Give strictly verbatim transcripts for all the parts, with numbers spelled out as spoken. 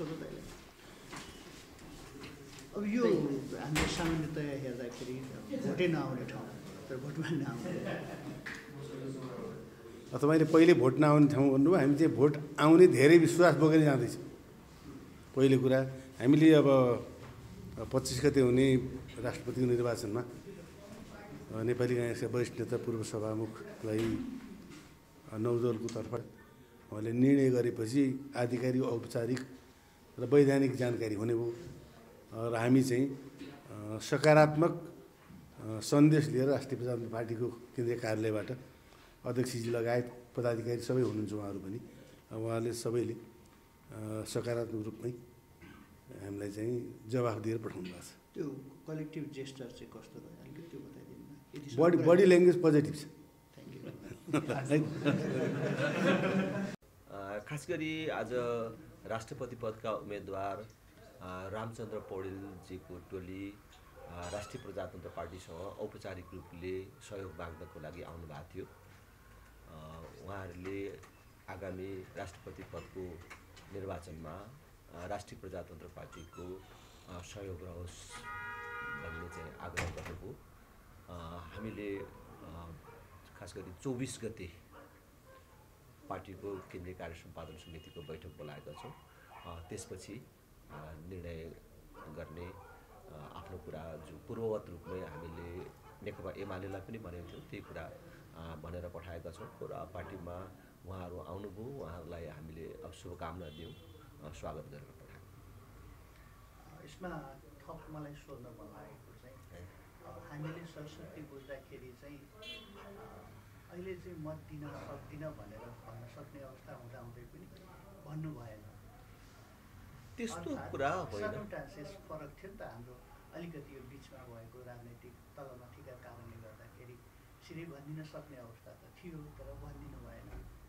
सोध्नु दाइले अब यो हामीले सामान्यतया हेर्दाखेरि भोटै नआउने ठाउँ तर भोटमा नआउने तपाईँले पहिले भोट नआउने ठाउँ भन्नुभयो हामी चाहिँ भोट आउने धेरै विश्वास बोकेर जाँदैछौँ। पहिलो कुरा हामीले अब पच्चिस गते हुने राष्ट्रपतिको निर्वाचनमा नेपाली काङ्ग्रेसका वरिष्ठ नेता पूर्व सभामुखलाई नौ दलको तर्फ उहाँले निर्णय गरेपछि आधिकारिक औपचारिक र वैधानिक जानकारी हुने भयो र हामी चाहिँ सकारात्मक सन्देश लिएर राष्ट्रिय प्रजातन्त्र पार्टीको केन्द्रीय कार्यालयबाट अध्यक्षजी लगायत पदाधिकारी सबै हुनुहुन्छ उहाँहरू पनि उहाँले सबैले सकारात्मक रूपमै हामीलाई चाहिँ जवाफ दिएर पठाउनु भएको छ। त्यो कलेक्टिभ जेस्चर चाहिँ कस्तो भयो अलिकति त्यो बताइदिनु। बडी बडी ल्याङ्ग्वेज पोजिटिभ छ। खास गरी आज राष्ट्रपति पदका उम्मेदवार रामचन्द्र पौडेलजीको टोली राष्ट्रिय प्रजातन्त्र पार्टीसँग औपचारिक रूपले सहयोग माग्नको लागि आउनुभएको थियो। उहाँहरूले आगामी राष्ट्रपति पदको निर्वाचनमा राष्ट्रिय प्रजातन्त्र पार्टीको सहयोग रहोस् भन्ने चाहिँ आग्रह गर्नुभयो। हामीले खास गरी चौबिस गते पार्टीको केन्द्रीय कार्य सम्पादन समितिको बैठक बोलाएका छौँ। त्यसपछि निर्णय गर्ने आफ्नो कुरा जो पूर्ववत रूपमै हामीले नेकपा एमालेलाई पनि भनेको थियौँ त्यही कुरा भनेर पठाएका छौँ र पार्टीमा उहाँहरू आउनुभयो। उहाँहरूलाई हामीले अब शुभकामना दियौँ, स्वागत गरेर पठायौँ। यसमा थप मलाई सोध्न मन लागेको चाहिँ अब हामीले सरस्वती बुझ्दाखेरि चाहिँ अहिले चाहिँ मत दिन सक्दिनँ भनेर भन्न सक्ने अवस्था हुँदाहुँदै पनि भन्नु भएन। त्यस्तो कुरा होइन। सर्कमस्टान्सेस फरक थियो नि त हाम्रो अलिकति यो बिचमा भएको राजनैतिक तलमाथिका कारणले गर्दाखेरि सिधै भनिदिन सक्ने अवस्था त थियो तर भनिदिनु भएन।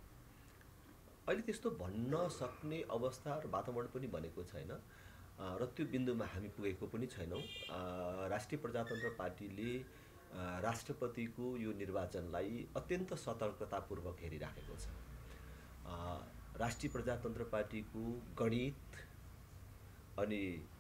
अहिले त्यस्तो भन्न सक्ने अवस्था र वातावरण पनि बनेको छैन र त्यो बिन्दुमा हामी पुगेको पनि छैनौँ। राष्ट्रिय प्रजातन्त्र पार्टीले राष्ट्रपतिको यो निर्वाचनलाई अत्यन्त सतर्कतापूर्वक हेरिराखेको छ। राष्ट्रिय प्रजातन्त्र पार्टीको गणित अनि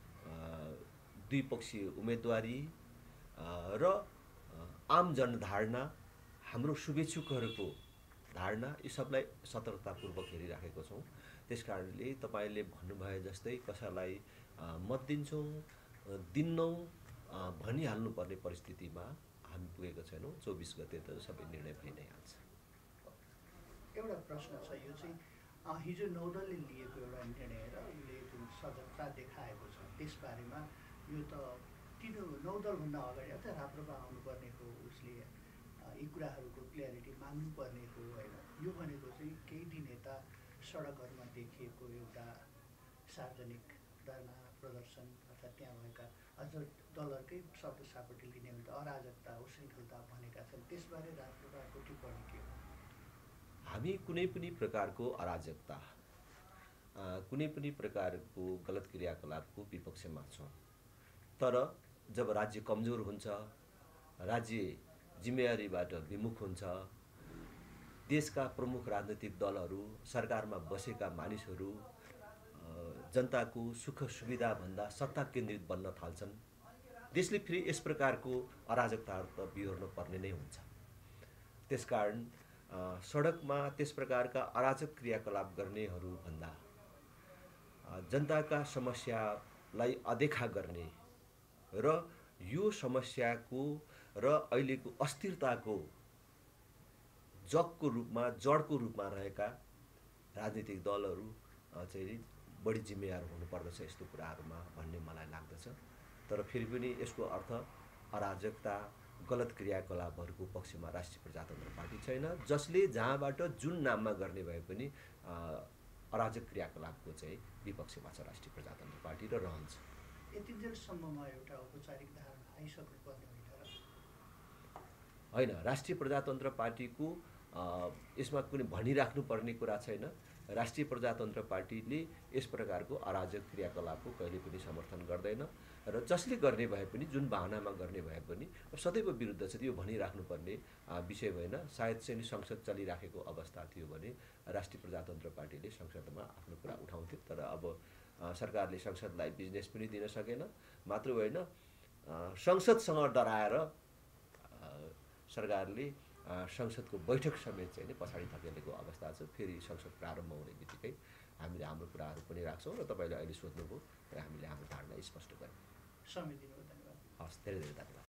द्विपक्षीय उम्मेदवारी र आम जनधारणा हाम्रो शुभेच्छुकहरूको धारणा यी सबलाई सतर्कतापूर्वक हेरिराखेको छौँ। त्यसकारणले तपाईँले भन्नुभए जस्तै कसैलाई मत दिन्छौँ दिन्नौँ भनिहाल्नुपर्ने परिस्थितिमा हामी पुगेको छैनौँ। चौबिस गते त सबै निर्णय भइ नै हाल्छ। एउटा प्रश्न छ, यो चाहिँ हिजो नौ दलले लिएको एउटा निर्णय र उसले जुन सजगता देखाएको छ त्यसबारेमा यो त तिन नौ दलभन्दा अगाडि अथवा राप्रपा आउनुपर्ने हो, उसले यी कुराहरूको क्लियरिटी माग्नुपर्ने हो होइन। यो भनेको चाहिँ केही दिन यता सडकहरूमा देखिएको एउटा सार्वजनिक धरना प्रदर्शन अर्थात् त्यहाँ भएका अझ दलहरूकै शब्द सापटी लिने भने त अराजकता उशृङ्खलता भनेका छन्। त्यसबारे राप्रपाको टिप्पणी के हो? हामी कुनै पनि प्रकारको अराजकता कुनै पनि प्रकारको गलत क्रियाकलापको विपक्षमा छौँ। तर जब राज्य कमजोर हुन्छ, राज्य जिम्मेवारीबाट विमुख हुन्छ, देशका प्रमुख राजनीतिक दलहरू सरकारमा बसेका मानिसहरू जनताको सुख सुविधाभन्दा सत्ता केन्द्रित बन्न थाल्छन्, देशले फेरि यस प्रकारको अराजकताहरू त बिहोर्नु पर्ने नै हुन्छ। त्यसकारण सडकमा त्यस प्रकारका अराजक क्रियाकलाप गर्नेहरूभन्दा जनताका समस्यालाई अनदेखा गर्ने र यो समस्याको र अहिलेको अस्थिरताको जगको रूपमा जडको रूपमा रहेका राजनीतिक दलहरू चाहिँ बढी जिम्मेवार हुनुपर्दछ यस्तो कुराहरूमा भन्ने मलाई लाग्दछ। तर फेरि पनि यसको अर्थ अराजकता गलत क्रियाकलापहरूको पक्षमा राष्ट्रिय प्रजातन्त्र पार्टी छैन, जसले जहाँबाट जुन नाममा गर्ने भए पनि अराजक क्रियाकलापको चाहिँ विपक्षमा छ राष्ट्रिय प्रजातन्त्र पार्टी र रहन्छ। यति जेलसम्ममा एउटा औपचारिक धारणा आइसक्नुपर्ने होइन। राष्ट्रिय प्रजातन्त्र पार्टीको यसमा कुनै भनिराख्नुपर्ने कुरा छैन। राष्ट्रिय प्रजातन्त्र पार्टीले यस प्रकारको अराजक क्रियाकलापको कहिले पनि समर्थन गर्दैन र जसले गर्ने भए पनि जुन बहानामा गर्ने भए पनि सदैव विरुद्ध छ। त्यो भनिराख्नुपर्ने विषय होइन। सायद चाहिँ संसद चलिराखेको अवस्था थियो भने राष्ट्रिय प्रजातन्त्र पार्टीले संसदमा आफ्नो कुरा उठाउँथ्यो। तर अब सरकारले संसदलाई बिजनेस पनि दिन सकेन। मात्र होइन, संसदसँग डराएर सरकारले संसदको बैठक समेत चाहिँ नि पछाडि धकेलेको अवस्था छ। फेरि संसद प्रारम्भ हुने बित्तिकै हामीले हाम्रो कुराहरू पनि राख्छौँ र तपाईँले अहिले सोध्नुभयो र हामीले हाम्रो धारणा स्पष्ट गऱ्यौँ। समय दिनुभयो, धन्यवाद। हस्, धेरै धेरै धन्यवाद।